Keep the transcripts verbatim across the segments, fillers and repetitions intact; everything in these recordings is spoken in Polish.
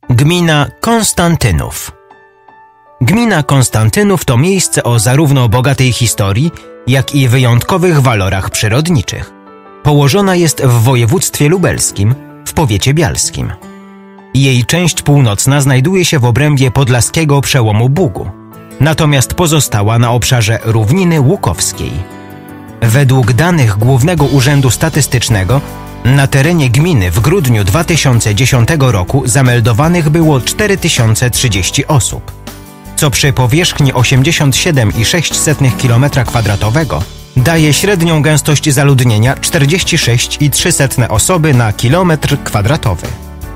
Gmina Konstantynów. Gmina Konstantynów to miejsce o zarówno bogatej historii, jak i wyjątkowych walorach przyrodniczych. Położona jest w województwie lubelskim, w powiecie bialskim. Jej część północna znajduje się w obrębie podlaskiego przełomu Bugu, natomiast pozostała na obszarze równiny łukowskiej. Według danych Głównego Urzędu Statystycznego na terenie gminy w grudniu dwa tysiące dziesiątego roku zameldowanych było cztery tysiące trzydzieści osób, co przy powierzchni osiemdziesiąt siedem przecinek sześć kilometra kwadratowego daje średnią gęstość zaludnienia czterdzieści sześć przecinek trzy osoby na kilometr kwadratowy.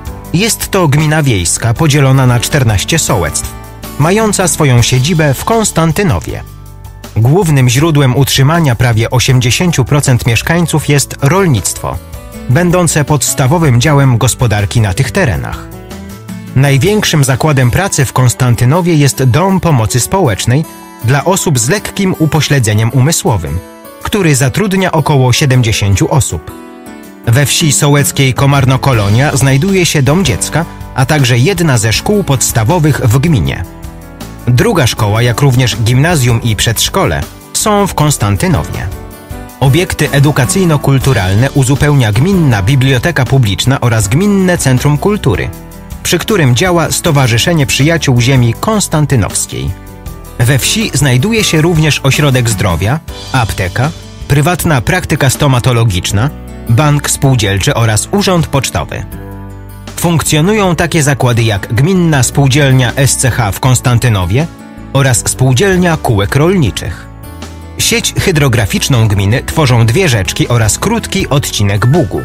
Jest to gmina wiejska podzielona na czternaście sołectw, mająca swoją siedzibę w Konstantynowie. Głównym źródłem utrzymania prawie osiemdziesiąt procent mieszkańców jest rolnictwo, będące podstawowym działem gospodarki na tych terenach. Największym zakładem pracy w Konstantynowie jest Dom Pomocy Społecznej dla osób z lekkim upośledzeniem umysłowym, który zatrudnia około siedemdziesiąt osób. We wsi sołeckiej Komarno-Kolonia znajduje się Dom Dziecka, a także jedna ze szkół podstawowych w gminie. Druga szkoła, jak również gimnazjum i przedszkole są w Konstantynowie. Obiekty edukacyjno-kulturalne uzupełnia Gminna Biblioteka Publiczna oraz Gminne Centrum Kultury, przy którym działa Stowarzyszenie Przyjaciół Ziemi Konstantynowskiej. We wsi znajduje się również ośrodek zdrowia, apteka, prywatna praktyka stomatologiczna, bank spółdzielczy oraz urząd pocztowy. Funkcjonują takie zakłady jak Gminna Spółdzielnia S C H w Konstantynowie oraz Spółdzielnia Kółek Rolniczych. Sieć hydrograficzną gminy tworzą dwie rzeczki oraz krótki odcinek Bugu.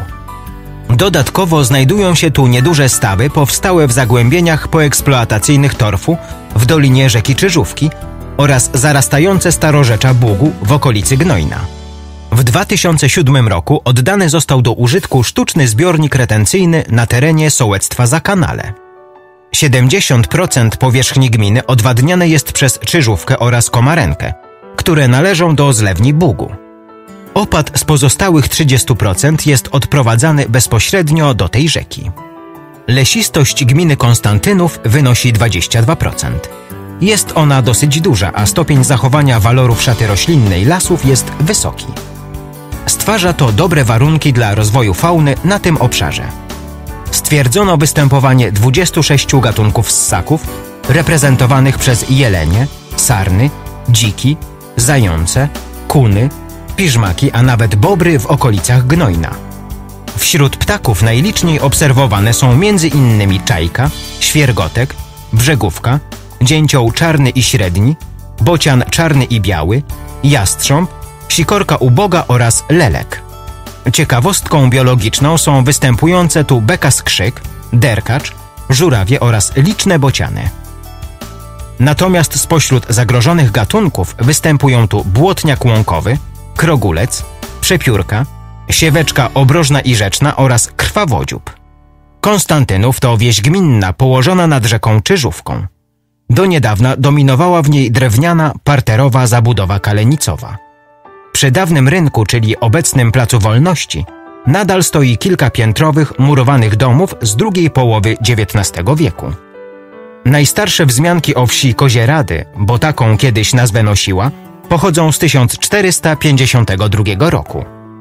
Dodatkowo znajdują się tu nieduże stawy powstałe w zagłębieniach poeksploatacyjnych torfu w dolinie rzeki Czyżówki oraz zarastające starorzecza Bugu w okolicy Gnojna. W dwa tysiące siódmym roku oddany został do użytku sztuczny zbiornik retencyjny na terenie sołectwa Zakanale. siedemdziesiąt procent powierzchni gminy odwadniane jest przez Czyżówkę oraz Komarenkę, które należą do zlewni Bugu. Opad z pozostałych trzydziestu procent jest odprowadzany bezpośrednio do tej rzeki. Lesistość gminy Konstantynów wynosi dwadzieścia dwa procent. Jest ona dosyć duża, a stopień zachowania walorów szaty roślinnej lasów jest wysoki. Stwarza to dobre warunki dla rozwoju fauny na tym obszarze. Stwierdzono występowanie dwudziestu sześciu gatunków ssaków reprezentowanych przez jelenie, sarny, dziki, zające, kuny, piżmaki, a nawet bobry w okolicach Gnojna. Wśród ptaków najliczniej obserwowane są między innymi czajka, świergotek, brzegówka, dzięcioł czarny i średni, bocian czarny i biały, jastrząb, sikorka uboga oraz lelek. Ciekawostką biologiczną są występujące tu beka skrzyk, derkacz, żurawie oraz liczne bociany. Natomiast spośród zagrożonych gatunków występują tu błotniak łąkowy, krogulec, przepiórka, sieweczka obrożna i rzeczna oraz krwawodziób. Konstantynów to wieś gminna położona nad rzeką Czyżówką. Do niedawna dominowała w niej drewniana, parterowa zabudowa kalenicowa. Przy dawnym rynku, czyli obecnym Placu Wolności, nadal stoi kilka piętrowych, murowanych domów z drugiej połowy dziewiętnastego wieku. Najstarsze wzmianki o wsi Kozierady, bo taką kiedyś nazwę nosiła, pochodzą z tysiąc czterysta pięćdziesiątego drugiego roku.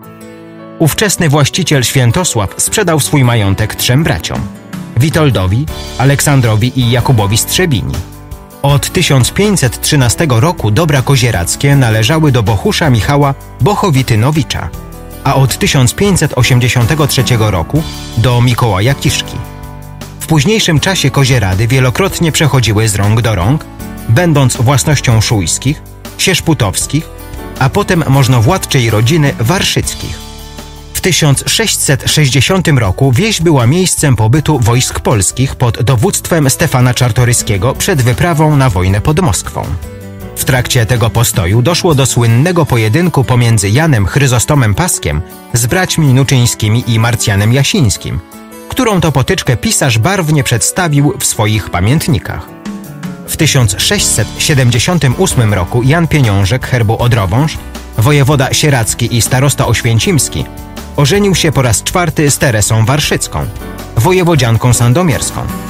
Ówczesny właściciel Świętosław sprzedał swój majątek trzem braciom – Witoldowi, Aleksandrowi i Jakubowi Strzebini. Od tysiąc pięćset trzynastego roku dobra kozieradzkie należały do bohusza Michała Bochowitynowicza, a od tysiąc pięćset osiemdziesiątego trzeciego roku do Mikołaja Kiszki. W późniejszym czasie Kozierady wielokrotnie przechodziły z rąk do rąk, będąc własnością Szujskich, Sierzputowskich, a potem możnowładczej rodziny Warszyckich. W tysiąc sześćset sześćdziesiątym roku wieś była miejscem pobytu wojsk polskich pod dowództwem Stefana Czartoryskiego przed wyprawą na wojnę pod Moskwą. W trakcie tego postoju doszło do słynnego pojedynku pomiędzy Janem Chryzostomem Paskiem z braćmi Nuczyńskimi i Marcjanem Jasińskim, którą to potyczkę pisarz barwnie przedstawił w swoich pamiętnikach. W tysiąc sześćset siedemdziesiątym ósmym roku Jan Pieniążek herbu Odrowąż, wojewoda sieradzki i starosta oświęcimski, ożenił się po raz czwarty z Teresą Warszycką, wojewodzianką sandomierską,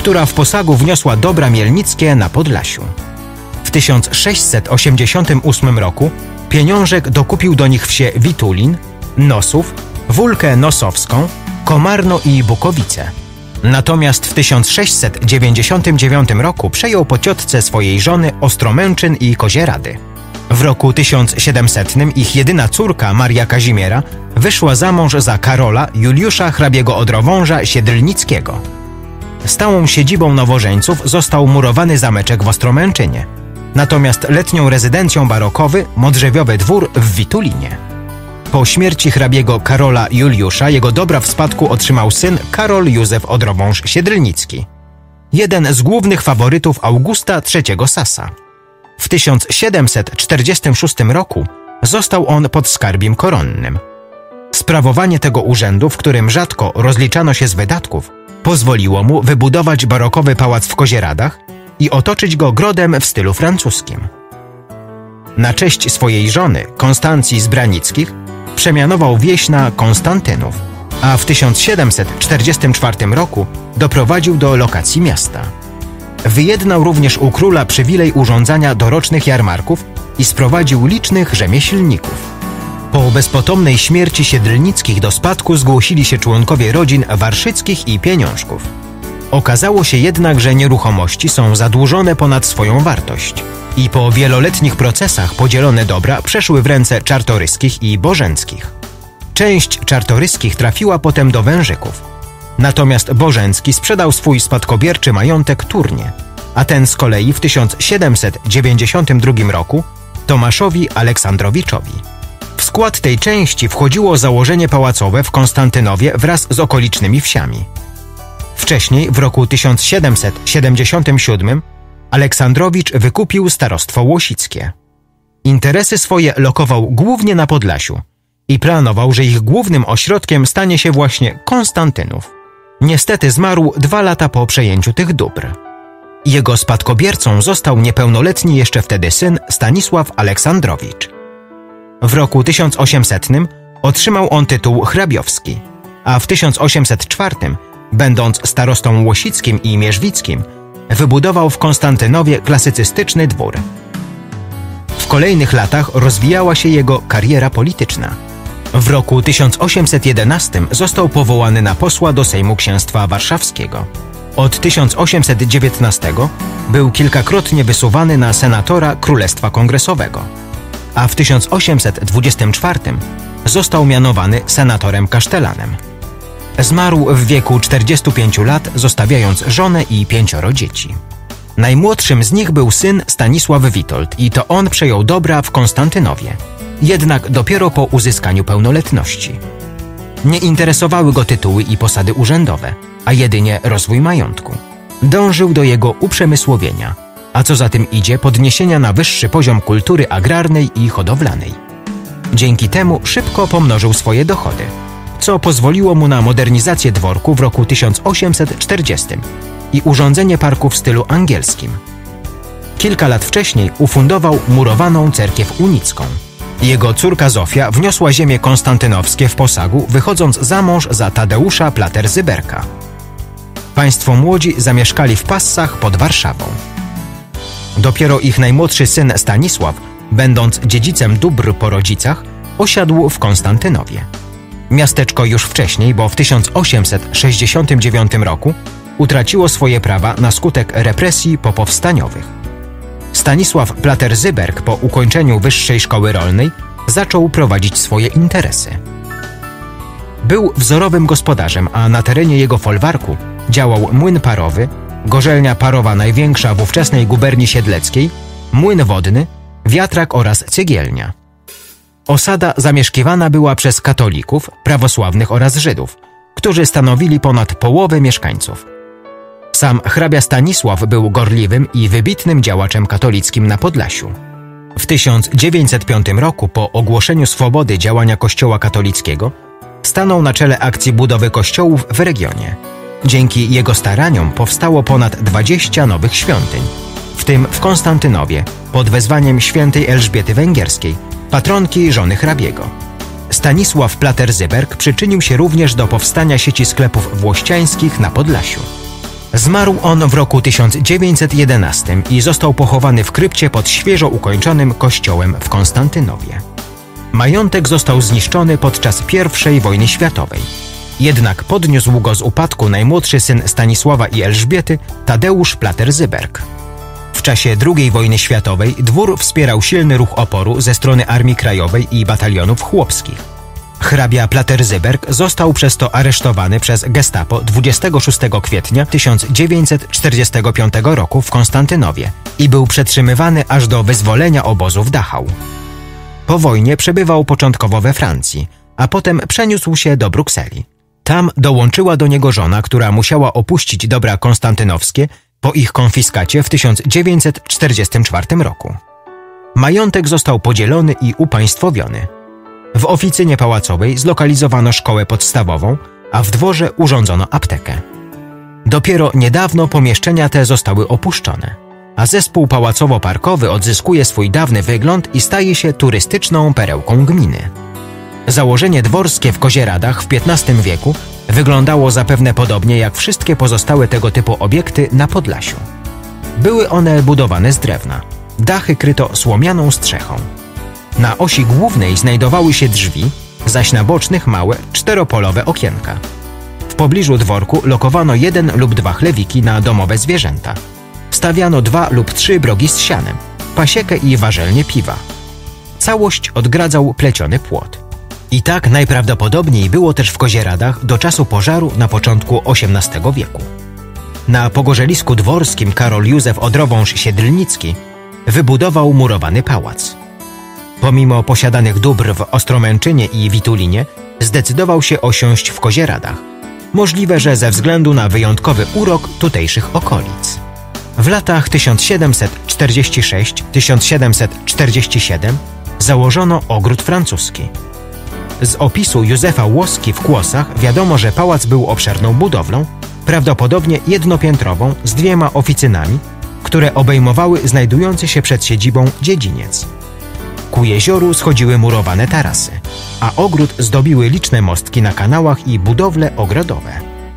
która w posagu wniosła dobra mielnickie na Podlasiu. W tysiąc sześćset osiemdziesiątym ósmym roku pieniążek dokupił do nich wsie Witulin, Nosów, Wólkę Nosowską, Komarno i Bukowice. Natomiast w tysiąc sześćset dziewięćdziesiątym dziewiątym roku przejął po ciotce swojej żony Ostromęczyn i Kozierady. W roku tysiąc siedemsetnym ich jedyna córka Maria Kazimiera wyszła za mąż za Karola Juliusza hrabiego Odrowąża Siedlnickiego. Stałą siedzibą nowożeńców został murowany zameczek w Ostromęczynie, natomiast letnią rezydencją barokowy Modrzewiowy dwór w Witulinie. Po śmierci hrabiego Karola Juliusza jego dobra w spadku otrzymał syn Karol Józef Odrowąż Siedlnicki, jeden z głównych faworytów Augusta trzeciego Sasa. W tysiąc siedemset czterdziestym szóstym roku został on podskarbim koronnym. Sprawowanie tego urzędu, w którym rzadko rozliczano się z wydatków, pozwoliło mu wybudować barokowy pałac w Kozieradach i otoczyć go grodem w stylu francuskim. Na cześć swojej żony, Konstancji z Branickich, przemianował wieś na Konstantynów, a w tysiąc siedemset czterdziestym czwartym roku doprowadził do lokacji miasta. Wyjednał również u króla przywilej urządzania dorocznych jarmarków i sprowadził licznych rzemieślników. Po bezpotomnej śmierci Siedlnickich do spadku zgłosili się członkowie rodzin Warszyckich i Pieniążków. Okazało się jednak, że nieruchomości są zadłużone ponad swoją wartość i po wieloletnich procesach podzielone dobra przeszły w ręce Czartoryskich i Bożęckich. Część Czartoryskich trafiła potem do Wężyków, natomiast Bożęcki sprzedał swój spadkobierczy majątek Turnie, a ten z kolei w tysiąc siedemset dziewięćdziesiątym drugim roku Tomaszowi Aleksandrowiczowi. W skład tej części wchodziło założenie pałacowe w Konstantynowie wraz z okolicznymi wsiami. Wcześniej, w roku tysiąc siedemset siedemdziesiątym siódmym, Aleksandrowicz wykupił starostwo łosickie. Interesy swoje lokował głównie na Podlasiu i planował, że ich głównym ośrodkiem stanie się właśnie Konstantynów. Niestety zmarł dwa lata po przejęciu tych dóbr. Jego spadkobiercą został niepełnoletni jeszcze wtedy syn Stanisław Aleksandrowicz. W roku tysiąc osiemsetnym otrzymał on tytuł hrabiowski, a w tysiąc osiemset czwartym, będąc starostą łosickim i mierzwickim, wybudował w Konstantynowie klasycystyczny dwór. W kolejnych latach rozwijała się jego kariera polityczna. W roku tysiąc osiemset jedenastym został powołany na posła do Sejmu Księstwa Warszawskiego. Od tysiąc osiemset dziewiętnastego był kilkakrotnie wysuwany na senatora Królestwa Kongresowego, a w tysiąc osiemset dwudziestym czwartym został mianowany senatorem kasztelanem. Zmarł w wieku czterdziestu pięciu lat, zostawiając żonę i pięcioro dzieci. Najmłodszym z nich był syn Stanisław Witold i to on przejął dobra w Konstantynowie, jednak dopiero po uzyskaniu pełnoletności. Nie interesowały go tytuły i posady urzędowe, a jedynie rozwój majątku. Dążył do jego uprzemysłowienia, a co za tym idzie podniesienia na wyższy poziom kultury agrarnej i hodowlanej. Dzięki temu szybko pomnożył swoje dochody, co pozwoliło mu na modernizację dworku w roku tysiąc osiemset czterdziestym i urządzenie parku w stylu angielskim. Kilka lat wcześniej ufundował murowaną cerkiew unicką. Jego córka Zofia wniosła ziemie konstantynowskie w posagu, wychodząc za mąż za Tadeusza Plater-Zyberka. Państwo młodzi zamieszkali w Passach pod Warszawą. Dopiero ich najmłodszy syn Stanisław, będąc dziedzicem dóbr po rodzicach, osiadł w Konstantynowie. Miasteczko już wcześniej, bo w tysiąc osiemset sześćdziesiątym dziewiątym roku utraciło swoje prawa na skutek represji popowstaniowych. Stanisław Plater-Zyberk po ukończeniu Wyższej Szkoły Rolnej zaczął prowadzić swoje interesy. Był wzorowym gospodarzem, a na terenie jego folwarku działał młyn parowy, gorzelnia parowa największa w ówczesnej guberni siedleckiej, młyn wodny, wiatrak oraz cegielnia. Osada zamieszkiwana była przez katolików, prawosławnych oraz Żydów, którzy stanowili ponad połowę mieszkańców. Sam hrabia Stanisław był gorliwym i wybitnym działaczem katolickim na Podlasiu. W tysiąc dziewięćset piątym roku, po ogłoszeniu swobody działania Kościoła katolickiego, stanął na czele akcji budowy kościołów w regionie. Dzięki jego staraniom powstało ponad dwadzieścia nowych świątyń, w tym w Konstantynowie pod wezwaniem świętej Elżbiety Węgierskiej, patronki żony hrabiego. Stanisław Plater-Zyberk przyczynił się również do powstania sieci sklepów włościańskich na Podlasiu. Zmarł on w roku tysiąc dziewięćset jedenastym i został pochowany w krypcie pod świeżo ukończonym kościołem w Konstantynowie. Majątek został zniszczony podczas pierwszej wojny światowej. Jednak podniósł go z upadku najmłodszy syn Stanisława i Elżbiety, Tadeusz Plater-Zyberg. W czasie drugiej wojny światowej dwór wspierał silny ruch oporu ze strony Armii Krajowej i batalionów chłopskich. Hrabia Plater-Zyberg został przez to aresztowany przez gestapo dwudziestego szóstego kwietnia tysiąc dziewięćset czterdziestego piątego roku w Konstantynowie i był przetrzymywany aż do wyzwolenia obozu w Dachau. Po wojnie przebywał początkowo we Francji, a potem przeniósł się do Brukseli. Tam dołączyła do niego żona, która musiała opuścić dobra konstantynowskie po ich konfiskacie w tysiąc dziewięćset czterdziestym czwartym roku. Majątek został podzielony i upaństwowiony. W oficynie pałacowej zlokalizowano szkołę podstawową, a w dworze urządzono aptekę. Dopiero niedawno pomieszczenia te zostały opuszczone, a zespół pałacowo-parkowy odzyskuje swój dawny wygląd i staje się turystyczną perełką gminy. Założenie dworskie w Kozieradach w piętnastym wieku wyglądało zapewne podobnie jak wszystkie pozostałe tego typu obiekty na Podlasiu. Były one budowane z drewna. Dachy kryto słomianą strzechą. Na osi głównej znajdowały się drzwi, zaś na bocznych małe, czteropolowe okienka. W pobliżu dworku lokowano jeden lub dwa chlewiki na domowe zwierzęta. Stawiano dwa lub trzy brogi z sianem, pasiekę i warzelnię piwa. Całość odgradzał pleciony płot. I tak najprawdopodobniej było też w Kozieradach do czasu pożaru na początku osiemnastego wieku. Na pogorzelisku dworskim Karol Józef Odrowąż-Siedlnicki wybudował murowany pałac. Pomimo posiadanych dóbr w Ostromęczynie i Witulinie, zdecydował się osiąść w Kozieradach. Możliwe, że ze względu na wyjątkowy urok tutejszych okolic. W latach tysiąc siedemset czterdziesty szósty do tysiąc siedemset czterdziestego siódmego założono ogród francuski. Z opisu Józefa Łoski w Kłosach wiadomo, że pałac był obszerną budowlą, prawdopodobnie jednopiętrową z dwiema oficynami, które obejmowały znajdujący się przed siedzibą dziedziniec. Ku jezioru schodziły murowane tarasy, a ogród zdobiły liczne mostki na kanałach i budowle ogrodowe.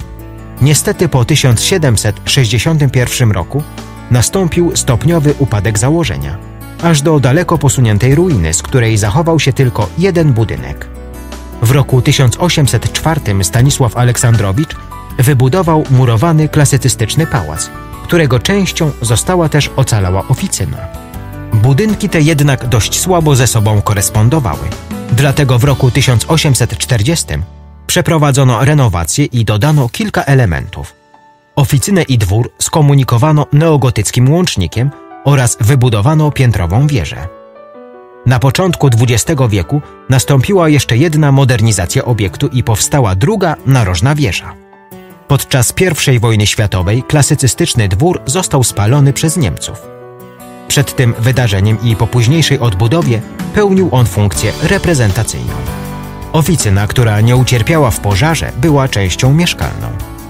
Niestety po tysiąc siedemset sześćdziesiątym pierwszym roku nastąpił stopniowy upadek założenia, aż do daleko posuniętej ruiny, z której zachował się tylko jeden budynek. W roku tysiąc osiemset czwartym Stanisław Aleksandrowicz wybudował murowany klasycystyczny pałac, którego częścią została też ocalała oficyna. Budynki te jednak dość słabo ze sobą korespondowały. Dlatego w roku tysiąc osiemset czterdziestym przeprowadzono renowację i dodano kilka elementów. Oficynę i dwór skomunikowano neogotyckim łącznikiem oraz wybudowano piętrową wieżę. Na początku dwudziestego wieku nastąpiła jeszcze jedna modernizacja obiektu i powstała druga narożna wieża. Podczas pierwszej wojny światowej klasycystyczny dwór został spalony przez Niemców. Przed tym wydarzeniem i po późniejszej odbudowie pełnił on funkcję reprezentacyjną. Oficyna, która nie ucierpiała w pożarze, była częścią mieszkalną.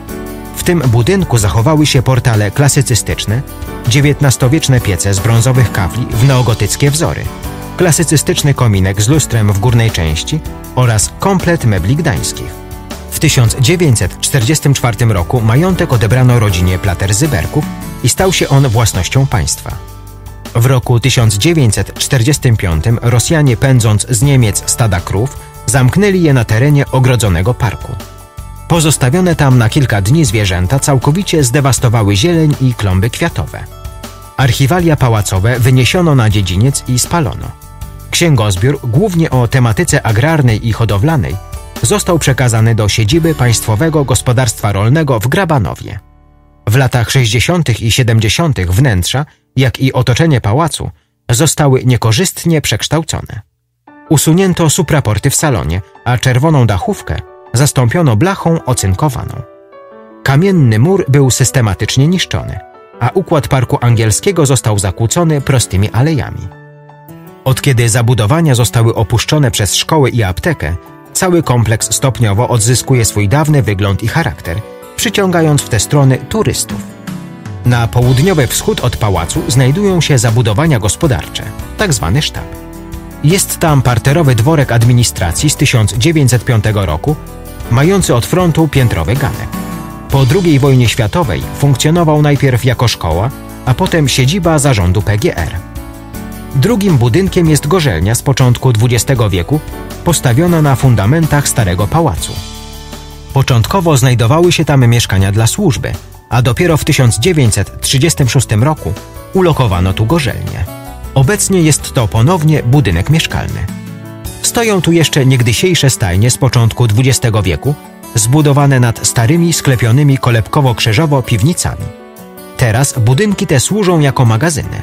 W tym budynku zachowały się portale klasycystyczne, dziewiętnastowieczne piece z brązowych kafli w neogotyckie wzory, klasycystyczny kominek z lustrem w górnej części oraz komplet mebli gdańskich. W tysiąc dziewięćset czterdziestym czwartym roku majątek odebrano rodzinie Plater-Zybergów i stał się on własnością państwa. W roku tysiąc dziewięćset czterdziestym piątym Rosjanie, pędząc z Niemiec stada krów, zamknęli je na terenie ogrodzonego parku. Pozostawione tam na kilka dni zwierzęta całkowicie zdewastowały zieleń i klomby kwiatowe. Archiwalia pałacowe wyniesiono na dziedziniec i spalono. Księgozbiór, głównie o tematyce agrarnej i hodowlanej, został przekazany do siedziby Państwowego Gospodarstwa Rolnego w Grabanowie. W latach sześćdziesiątych i siedemdziesiątych wnętrza, jak i otoczenie pałacu, zostały niekorzystnie przekształcone. Usunięto supraporty w salonie, a czerwoną dachówkę zastąpiono blachą ocynkowaną. Kamienny mur był systematycznie niszczony, a układ Parku Angielskiego został zakłócony prostymi alejami. Od kiedy zabudowania zostały opuszczone przez szkołę i aptekę, cały kompleks stopniowo odzyskuje swój dawny wygląd i charakter, przyciągając w te strony turystów. Na południowy wschód od pałacu znajdują się zabudowania gospodarcze, tzw. sztab. Jest tam parterowy dworek administracji z tysiąc dziewięćset piątego roku, mający od frontu piętrowy ganek. Po drugiej wojnie światowej funkcjonował najpierw jako szkoła, a potem siedziba zarządu P G R. Drugim budynkiem jest gorzelnia z początku dwudziestego wieku, postawiona na fundamentach starego pałacu. Początkowo znajdowały się tam mieszkania dla służby, a dopiero w tysiąc dziewięćset trzydziestym szóstym roku ulokowano tu gorzelnię. Obecnie jest to ponownie budynek mieszkalny. Stoją tu jeszcze niegdysiejsze stajnie z początku dwudziestego wieku, zbudowane nad starymi, sklepionymi kolebkowo-krzyżowo piwnicami. Teraz budynki te służą jako magazyny.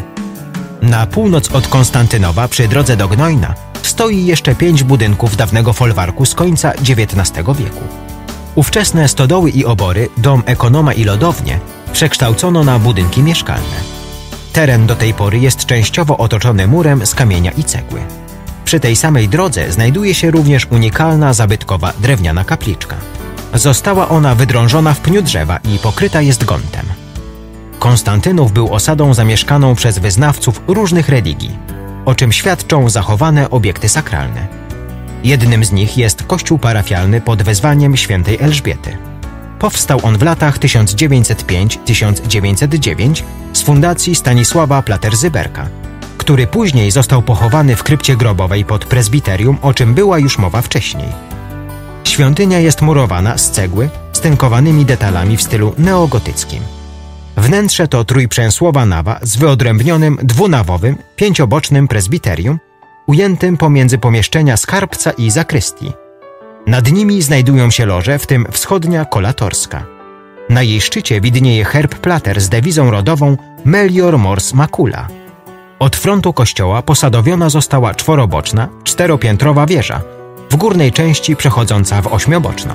Na północ od Konstantynowa, przy drodze do Gnojna, stoi jeszcze pięć budynków dawnego folwarku z końca dziewiętnastego wieku. Ówczesne stodoły i obory, dom ekonoma i lodownie przekształcono na budynki mieszkalne. Teren do tej pory jest częściowo otoczony murem z kamienia i cegły. Przy tej samej drodze znajduje się również unikalna, zabytkowa drewniana kapliczka. Została ona wydrążona w pniu drzewa i pokryta jest gontem. Konstantynów był osadą zamieszkaną przez wyznawców różnych religii, o czym świadczą zachowane obiekty sakralne. Jednym z nich jest kościół parafialny pod wezwaniem świętej Elżbiety. Powstał on w latach tysiąc dziewięćset piąty do tysiąc dziewięćset dziewiątego z fundacji Stanisława Platerzyberka, który później został pochowany w krypcie grobowej pod prezbiterium, o czym była już mowa wcześniej. Świątynia jest murowana z cegły z tynkowanymi detalami w stylu neogotyckim. Wnętrze to trójprzęsłowa nawa z wyodrębnionym dwunawowym, pięciobocznym prezbiterium, ujętym pomiędzy pomieszczenia skarbca i zakrystii. Nad nimi znajdują się loże, w tym wschodnia kolatorska. Na jej szczycie widnieje herb Plater z dewizą rodową Melior Mors Macula. Od frontu kościoła posadowiona została czworoboczna, czteropiętrowa wieża, w górnej części przechodząca w ośmioboczną.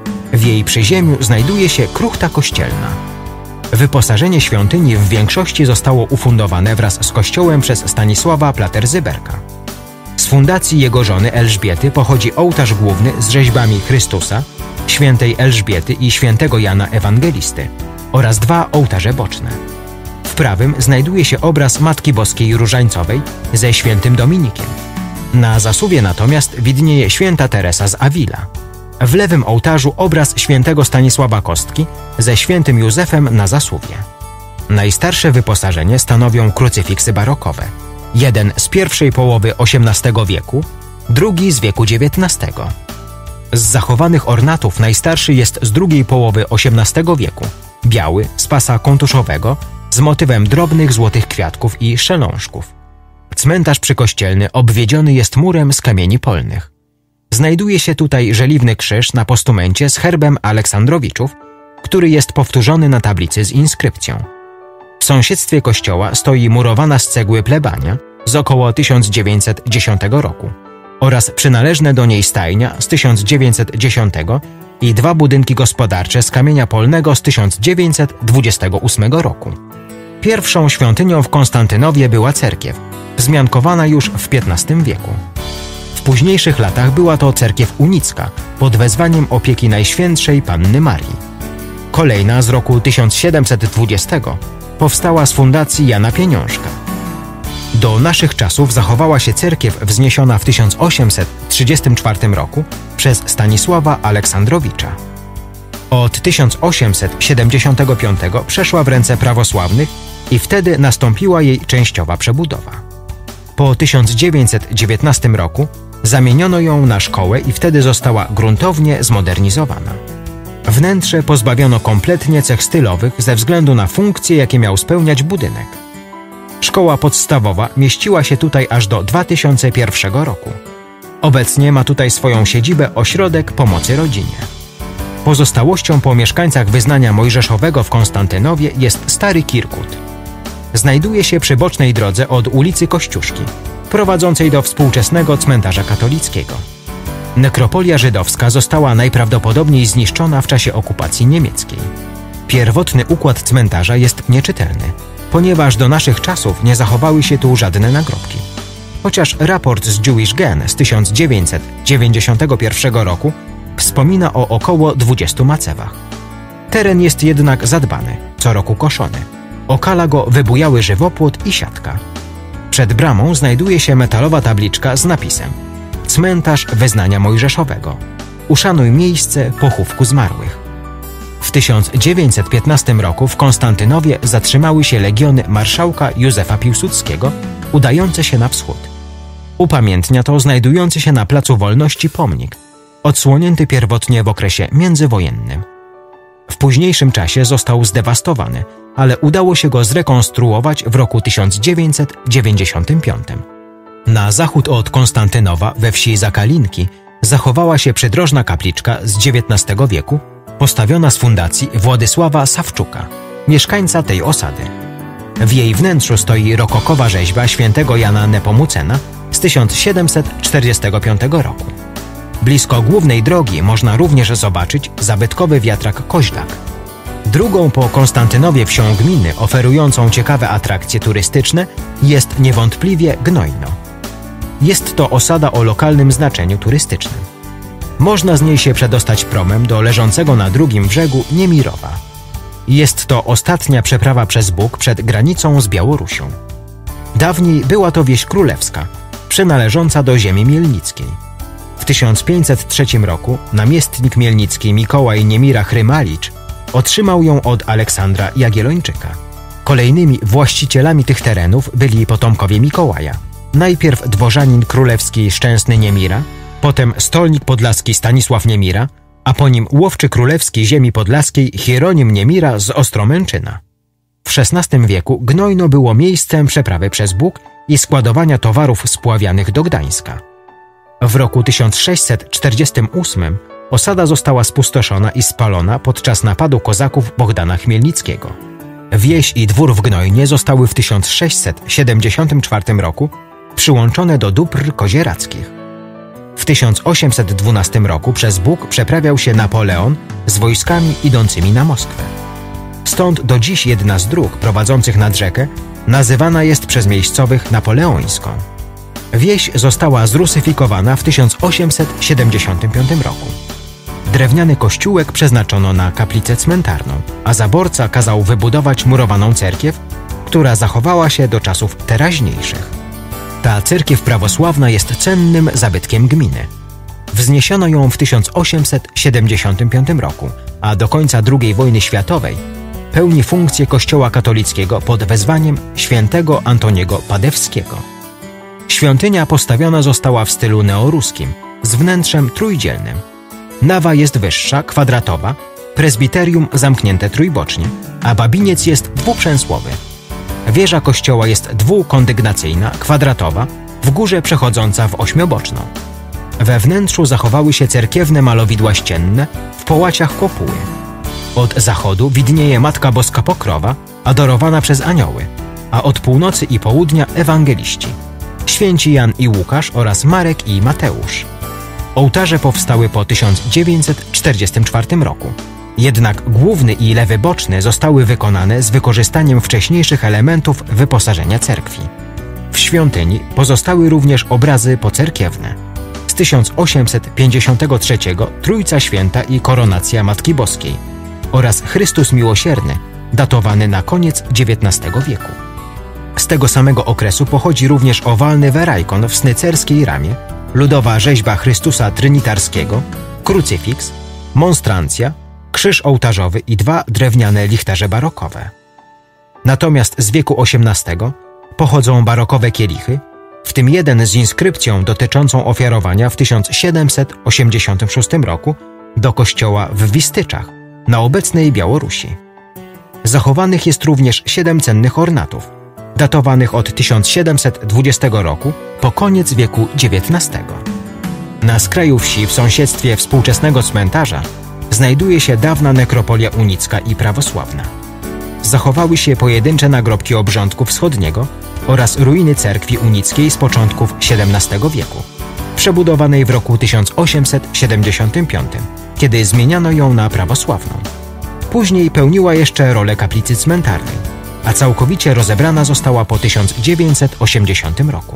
W jej przyziemiu znajduje się kruchta kościelna. Wyposażenie świątyni w większości zostało ufundowane wraz z kościołem przez Stanisława Platerzyberka. Z fundacji jego żony Elżbiety pochodzi ołtarz główny z rzeźbami Chrystusa, świętej Elżbiety i świętego Jana Ewangelisty oraz dwa ołtarze boczne. W prawym znajduje się obraz Matki Boskiej Różańcowej ze świętym Dominikiem. Na zasuwie natomiast widnieje święta Teresa z Avila. W lewym ołtarzu obraz świętego Stanisława Kostki ze świętym Józefem na zasuwie. Najstarsze wyposażenie stanowią krucyfiksy barokowe. Jeden z pierwszej połowy osiemnastego wieku, drugi z wieku dziewiętnastego. Z zachowanych ornatów najstarszy jest z drugiej połowy osiemnastego wieku, biały, z pasa kontuszowego, z motywem drobnych złotych kwiatków i szelążków. Cmentarz przykościelny obwiedziony jest murem z kamieni polnych. Znajduje się tutaj żeliwny krzyż na postumencie z herbem Aleksandrowiczów, który jest powtórzony na tablicy z inskrypcją. W sąsiedztwie kościoła stoi murowana z cegły plebania z około tysiąc dziewięćset dziesiątego roku oraz przynależne do niej stajnia z tysiąc dziewięćset dziesiątego i dwa budynki gospodarcze z kamienia polnego z tysiąc dziewięćset dwudziestego ósmego roku. Pierwszą świątynią w Konstantynowie była cerkiew, wzmiankowana już w piętnastym wieku. W późniejszych latach była to cerkiew unicka pod wezwaniem opieki Najświętszej Panny Marii. Kolejna z roku tysiąc siedemset dwudziestego powstała z fundacji Jana Pieniążka. Do naszych czasów zachowała się cerkiew wzniesiona w tysiąc osiemset trzydziestym czwartym roku przez Stanisława Aleksandrowicza. Od tysiąc osiemset siedemdziesiątego piątego przeszła w ręce prawosławnych i wtedy nastąpiła jej częściowa przebudowa. Po tysiąc dziewięćset dziewiętnastym roku zamieniono ją na szkołę i wtedy została gruntownie zmodernizowana. Wnętrze pozbawiono kompletnie cech stylowych ze względu na funkcje, jakie miał spełniać budynek. Szkoła podstawowa mieściła się tutaj aż do dwa tysiące pierwszego roku. Obecnie ma tutaj swoją siedzibę Ośrodek Pomocy Rodzinie. Pozostałością po mieszkańcach wyznania mojżeszowego w Konstantynowie jest Stary Kirkut. Znajduje się przy bocznej drodze od ulicy Kościuszki, prowadzącej do współczesnego cmentarza katolickiego. Nekropolia żydowska została najprawdopodobniej zniszczona w czasie okupacji niemieckiej. Pierwotny układ cmentarza jest nieczytelny, ponieważ do naszych czasów nie zachowały się tu żadne nagrobki. Chociaż raport z Jewish Gen z tysiąc dziewięćset dziewięćdziesiątego pierwszego roku wspomina o około dwudziestu macewach. Teren jest jednak zadbany, co roku koszony. Okala go wybujały żywopłot i siatka. Przed bramą znajduje się metalowa tabliczka z napisem: Cmentarz Wyznania Mojżeszowego. Uszanuj miejsce pochówku zmarłych. W tysiąc dziewięćset piętnastym roku w Konstantynowie zatrzymały się legiony marszałka Józefa Piłsudskiego udające się na wschód. Upamiętnia to znajdujący się na Placu Wolności pomnik, odsłonięty pierwotnie w okresie międzywojennym. W późniejszym czasie został zdewastowany, ale udało się go zrekonstruować w roku tysiąc dziewięćset dziewięćdziesiątym piątym. Na zachód od Konstantynowa, we wsi Zakalinki, zachowała się przydrożna kapliczka z dziewiętnastego wieku, postawiona z fundacji Władysława Sawczuka, mieszkańca tej osady. W jej wnętrzu stoi rokokowa rzeźba świętego Jana Nepomucena z tysiąc siedemset czterdziestego piątego roku. Blisko głównej drogi można również zobaczyć zabytkowy wiatrak Koźlak. Drugą po Konstantynowie wsią gminy oferującą ciekawe atrakcje turystyczne jest niewątpliwie Gnojno. Jest to osada o lokalnym znaczeniu turystycznym. Można z niej się przedostać promem do leżącego na drugim brzegu Niemirowa. Jest to ostatnia przeprawa przez Bug przed granicą z Białorusią. Dawniej była to wieś królewska, przynależąca do ziemi mielnickiej. W tysiąc pięćset trzecim roku namiestnik mielnicki Mikołaj Niemira Chrymalicz otrzymał ją od Aleksandra Jagiellończyka. Kolejnymi właścicielami tych terenów byli potomkowie Mikołaja. Najpierw dworzanin królewski Szczęsny Niemira, potem stolnik podlaski Stanisław Niemira, a po nim łowczy królewski ziemi podlaskiej Hieronim Niemira z Ostromęczyna. W szesnastym wieku Gnojno było miejscem przeprawy przez Bug i składowania towarów spławianych do Gdańska. W roku tysiąc sześćset czterdziestym ósmym osada została spustoszona i spalona podczas napadu kozaków Bogdana Chmielnickiego. Wieś i dwór w Gnojnie zostały w tysiąc sześćset siedemdziesiątym czwartym roku przyłączone do dóbr kozierackich. W tysiąc osiemset dwunastym roku przez Bug przeprawiał się Napoleon z wojskami idącymi na Moskwę. Stąd do dziś jedna z dróg prowadzących nad rzekę nazywana jest przez miejscowych napoleońską. Wieś została zrusyfikowana w tysiąc osiemset siedemdziesiątym piątym roku. Drewniany kościółek przeznaczono na kaplicę cmentarną, a zaborca kazał wybudować murowaną cerkiew, która zachowała się do czasów teraźniejszych. Ta cerkiew prawosławna jest cennym zabytkiem gminy. Wzniesiono ją w tysiąc osiemset siedemdziesiątym piątym roku, a do końca drugiej wojny światowej pełni funkcję kościoła katolickiego pod wezwaniem świętego Antoniego Padewskiego. Świątynia postawiona została w stylu neoruskim, z wnętrzem trójdzielnym. Nawa jest wyższa, kwadratowa, prezbiterium zamknięte trójbocznie, a babiniec jest dwuprzęsłowy. Wieża kościoła jest dwukondygnacyjna, kwadratowa, w górze przechodząca w ośmioboczną. We wnętrzu zachowały się cerkiewne malowidła ścienne w połaciach kopuły. Od zachodu widnieje Matka Boska Pokrowa, adorowana przez anioły, a od północy i południa ewangeliści, święci Jan i Łukasz oraz Marek i Mateusz. Ołtarze powstały po tysiąc dziewięćset czterdziestym czwartym roku. Jednak główny i lewy boczny zostały wykonane z wykorzystaniem wcześniejszych elementów wyposażenia cerkwi. W świątyni pozostały również obrazy pocerkiewne. Z tysiąc osiemset pięćdziesiątego trzeciego Trójca Święta i Koronacja Matki Boskiej oraz Chrystus Miłosierny, datowany na koniec dziewiętnastego wieku. Z tego samego okresu pochodzi również owalny werajkon w snycerskiej ramie, ludowa rzeźba Chrystusa Trinitarskiego, krucyfiks, monstrancja, krzyż ołtarzowy i dwa drewniane lichtarze barokowe. Natomiast z wieku osiemnastego pochodzą barokowe kielichy, w tym jeden z inskrypcją dotyczącą ofiarowania w tysiąc siedemset osiemdziesiątym szóstym roku do kościoła w Wistyczach, na obecnej Białorusi. Zachowanych jest również siedem cennych ornatów, datowanych od tysiąc siedemset dwudziestego roku po koniec wieku dziewiętnastego. Na skraju wsi w sąsiedztwie współczesnego cmentarza znajduje się dawna nekropolia unicka i prawosławna. Zachowały się pojedyncze nagrobki obrządku wschodniego oraz ruiny cerkwi unickiej z początków siedemnastego wieku, przebudowanej w roku tysiąc osiemset siedemdziesiątym piątym, kiedy zmieniano ją na prawosławną. Później pełniła jeszcze rolę kaplicy cmentarnej, a całkowicie rozebrana została po tysiąc dziewięćset osiemdziesiątym roku.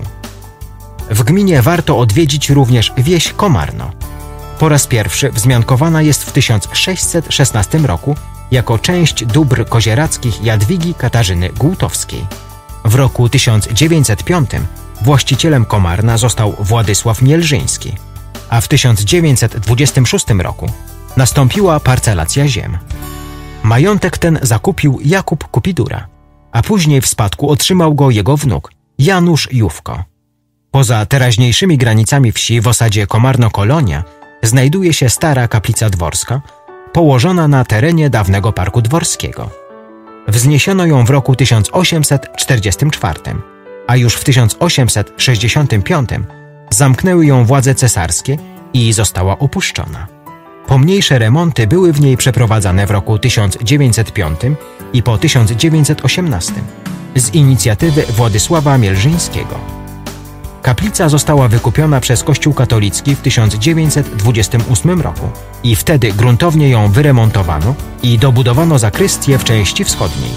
W gminie warto odwiedzić również wieś Komarno. Po raz pierwszy wzmiankowana jest w tysiąc sześćset szesnastym roku jako część dóbr kozierackich Jadwigi Katarzyny Głutowskiej. W roku tysiąc dziewięćset piątym właścicielem Komarna został Władysław Mielżyński, a w tysiąc dziewięćset dwudziestym szóstym roku nastąpiła parcelacja ziem. Majątek ten zakupił Jakub Kupidura, a później w spadku otrzymał go jego wnuk, Janusz Jówko. Poza teraźniejszymi granicami wsi w osadzie Komarno-Kolonia znajduje się stara kaplica dworska, położona na terenie dawnego Parku Dworskiego. Wzniesiono ją w roku tysiąc osiemset czterdziestym czwartym, a już w tysiąc osiemset sześćdziesiątym piątym zamknęły ją władze cesarskie i została opuszczona. Pomniejsze remonty były w niej przeprowadzane w roku tysiąc dziewięćset piątym i po tysiąc dziewięćset osiemnastym z inicjatywy Władysława Mielżyńskiego. Kaplica została wykupiona przez Kościół katolicki w tysiąc dziewięćset dwudziestym ósmym roku i wtedy gruntownie ją wyremontowano i dobudowano zakrystię w części wschodniej.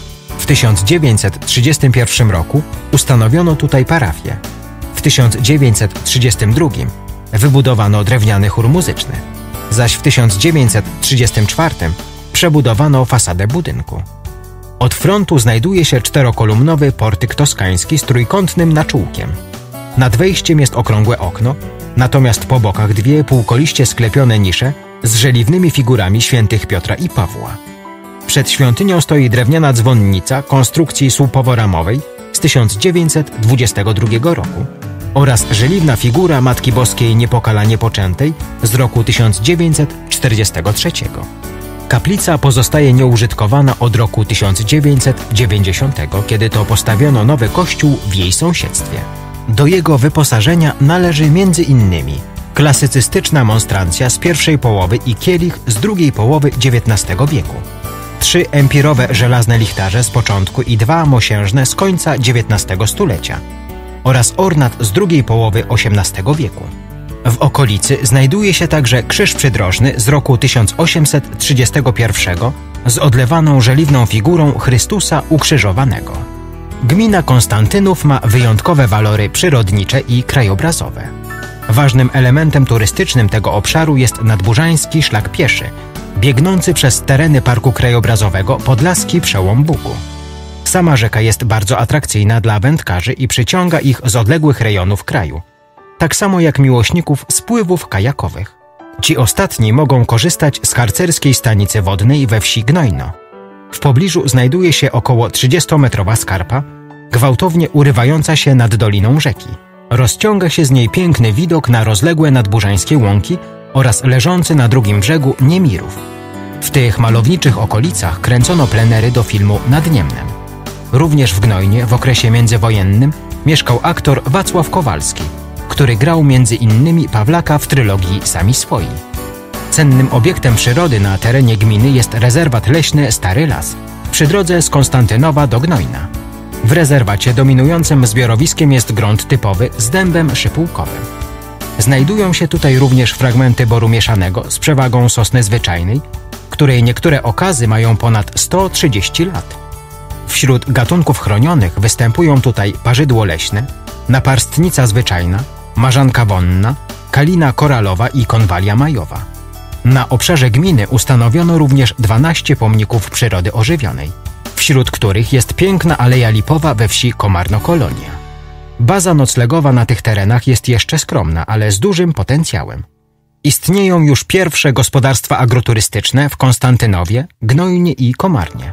W tysiąc dziewięćset trzydziestym pierwszym roku ustanowiono tutaj parafię. W tysiąc dziewięćset trzydziestym drugim wybudowano drewniany chór muzyczny, zaś w tysiąc dziewięćset trzydziestym czwartym przebudowano fasadę budynku. Od frontu znajduje się czterokolumnowy portyk toskański z trójkątnym naczółkiem. Nad wejściem jest okrągłe okno, natomiast po bokach dwie półkoliście sklepione nisze z żeliwnymi figurami świętych Piotra i Pawła. Przed świątynią stoi drewniana dzwonnica konstrukcji słupowo-ramowej z tysiąc dziewięćset dwudziestego drugiego roku oraz żeliwna figura Matki Boskiej Niepokalanie Poczętej z roku tysiąc dziewięćset czterdziestego trzeciego. Kaplica pozostaje nieużytkowana od roku tysiąc dziewięćset dziewięćdziesiątego, kiedy to postawiono nowy kościół w jej sąsiedztwie. Do jego wyposażenia należy między innymi klasycystyczna monstrancja z pierwszej połowy i kielich z drugiej połowy dziewiętnastego wieku, trzy empirowe żelazne lichtarze z początku i dwa mosiężne z końca dziewiętnastego stulecia oraz ornat z drugiej połowy osiemnastego wieku. W okolicy znajduje się także krzyż przydrożny z roku tysiąc osiemset trzydziestego pierwszego z odlewaną żeliwną figurą Chrystusa ukrzyżowanego. Gmina Konstantynów ma wyjątkowe walory przyrodnicze i krajobrazowe. Ważnym elementem turystycznym tego obszaru jest nadburzański szlak pieszy, biegnący przez tereny Parku Krajobrazowego Podlaski Przełom Bugu. Sama rzeka jest bardzo atrakcyjna dla wędkarzy i przyciąga ich z odległych rejonów kraju, tak samo jak miłośników spływów kajakowych. Ci ostatni mogą korzystać z harcerskiej stanicy wodnej we wsi Gnojno. W pobliżu znajduje się około trzydziestometrowa skarpa, gwałtownie urywająca się nad doliną rzeki. Rozciąga się z niej piękny widok na rozległe nadburzańskie łąki oraz leżący na drugim brzegu Niemirów. W tych malowniczych okolicach kręcono plenery do filmu Nad Niemnem. Również w Gnojnie w okresie międzywojennym mieszkał aktor Wacław Kowalski, który grał między innymi Pawlaka w trylogii Sami Swoi. Cennym obiektem przyrody na terenie gminy jest rezerwat leśny Stary Las, przy drodze z Konstantynowa do Gnojna. W rezerwacie dominującym zbiorowiskiem jest grunt typowy z dębem szypułkowym. Znajdują się tutaj również fragmenty boru mieszanego z przewagą sosny zwyczajnej, której niektóre okazy mają ponad sto trzydzieści lat. Wśród gatunków chronionych występują tutaj parzydło leśne, naparstnica zwyczajna, marzanka wonna, kalina koralowa i konwalia majowa. Na obszarze gminy ustanowiono również dwanaście pomników przyrody ożywionej, wśród których jest piękna Aleja Lipowa we wsi Komarno-Kolonia. Baza noclegowa na tych terenach jest jeszcze skromna, ale z dużym potencjałem. Istnieją już pierwsze gospodarstwa agroturystyczne w Konstantynowie, Gnojnie i Komarnie.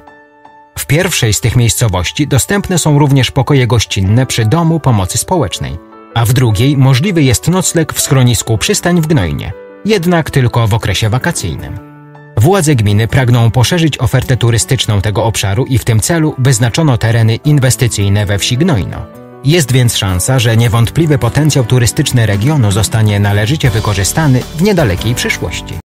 W pierwszej z tych miejscowości dostępne są również pokoje gościnne przy Domu Pomocy Społecznej, a w drugiej możliwy jest nocleg w schronisku Przystań w Gnojnie, jednak tylko w okresie wakacyjnym. Władze gminy pragną poszerzyć ofertę turystyczną tego obszaru i w tym celu wyznaczono tereny inwestycyjne we wsi Gnojno. Jest więc szansa, że niewątpliwy potencjał turystyczny regionu zostanie należycie wykorzystany w niedalekiej przyszłości.